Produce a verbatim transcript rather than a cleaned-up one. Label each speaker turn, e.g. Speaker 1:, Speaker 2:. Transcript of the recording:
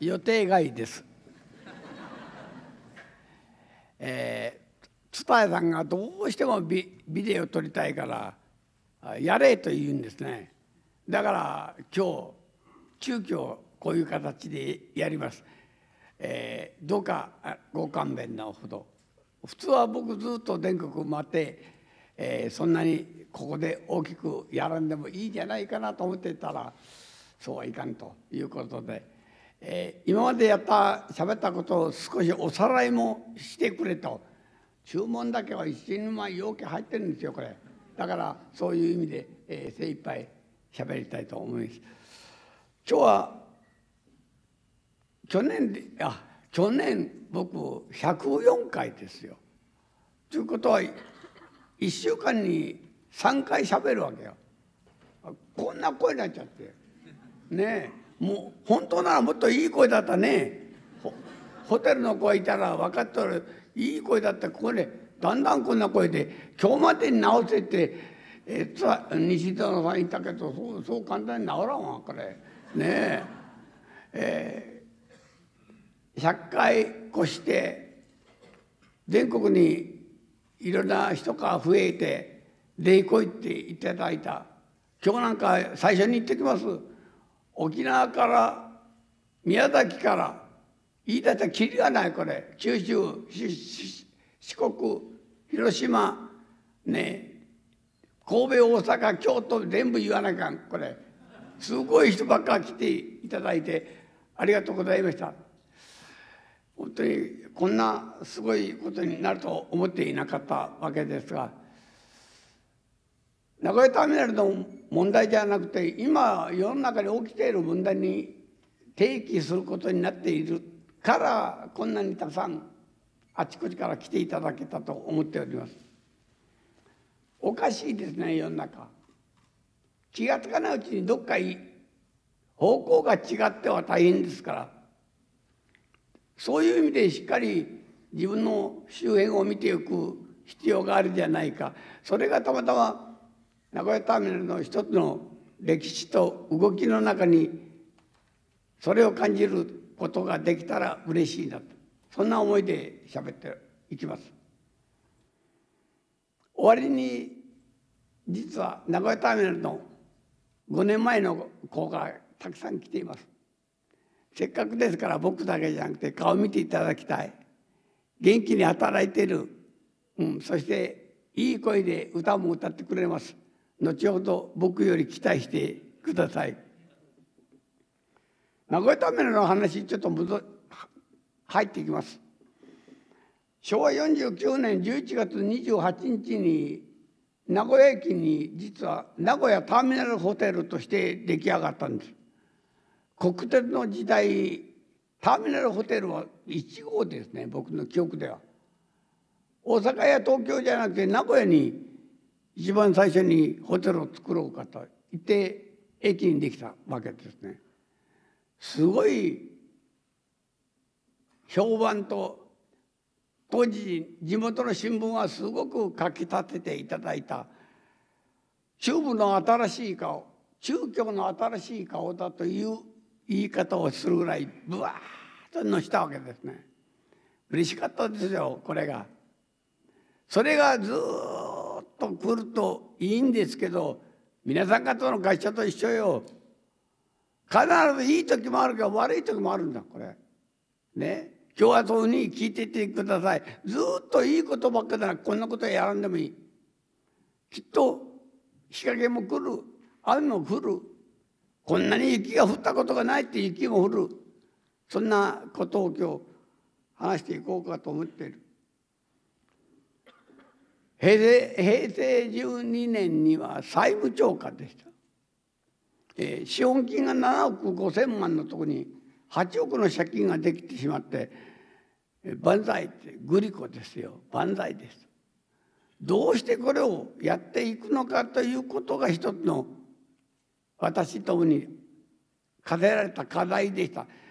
Speaker 1: 予定外です。えー、蔦屋さんがどうしても ビ, ビデオ撮りたいからやれと言うんですね。だから今日急遽こういう形でやります。えー、どうかご勘弁のほど。普通は僕ずっと全国回って、えー、そんなにここで大きくやらんでもいいんじゃないかなと思っていたらそうはいかんということで、えー、今までやった喋ったことを少しおさらいもしてくれと。注文だけは一人前要件入ってるんですよこれ。だからそういう意味で、えー、精一杯喋りたいと思います。今日は去年であ去年僕ひゃくよんかいですよ。ということはいっしゅうかんにさんかい喋るわけよ。こんな声になっちゃってねえ、もう本当ならもっといい声だったね。 ホ, ホテルの子がいたら分かっとるいい声だった。ここでだんだんこんな声で今日までに直せって、えー、西園さん言ったけどそうそう簡単に治らんわこれねえ。えーひゃっかい越して全国にいろんな人が増えて礼来いっていただいた。今日なんか最初に言ってきます。沖縄から宮崎から言い出したらきりがないこれ。九州四国広島ね神戸大阪京都全部言わなきゃんこれ。すごい人ばっか来ていただいてありがとうございました。本当にこんなすごいことになると思っていなかったわけですが、名古屋ターミナルの問題じゃなくて今世の中に起きている問題に提起することになっているからこんなにたくさんあちこちから来ていただけたと思っております。おかしいですね世の中。気がつかないうちにどっか方向が違っては大変ですから、そういう意味でしっかり自分の周辺を見ていく必要があるじゃないか。それがたまたま名古屋ターミナルの一つの歴史と動きの中にそれを感じることができたら嬉しいなと、そんな思いで喋っていきます。終わりに実は名古屋ターミナルのごねんまえの子がたくさん来ています。せっかくですから僕だけじゃなくて顔見ていただきたい。元気に働いている、うん、そしていい声で歌も歌ってくれます。後ほど僕より期待してください。名古屋ターミナルの話ちょっと戻入っていきます。しょうわよんじゅうきゅうねんじゅういちがつにじゅうはちにちに名古屋駅に実は名古屋ターミナルホテルとして出来上がったんです。国鉄の時代ターミナルホテルはいちごうですね。僕の記憶では大阪や東京じゃなくて名古屋に一番最初にホテルを作ろうかと言って駅にできたわけですね。すごい評判と当時地元の新聞はすごく書き立てていただいた中部の新しい顔、中京の新しい顔だという言い方をするぐらいブワーッとのしたわけですね。嬉しかったですよこれが。それがずっと来るといいんですけど、皆さん方の会社と一緒よ。必ずいい時もあるけど悪い時もあるんだこれね。今日はそういうふうに聞いていてください。ずっといいことばっかりならこんなことやらんでもいい。きっと日陰も来る、雨も降る、こんなに雪が降ったことがないって雪も降る、そんなことを今日話していこうかと思っている。平成、平成じゅうにねんには債務超過でした。えー、資本金がななおくごせんまんのところにはちおくの借金ができてしまって、えー、万歳ってグリコですよ。万歳です。どうしてこれをやっていくのかということが一つの私ともに課せられた課題でした。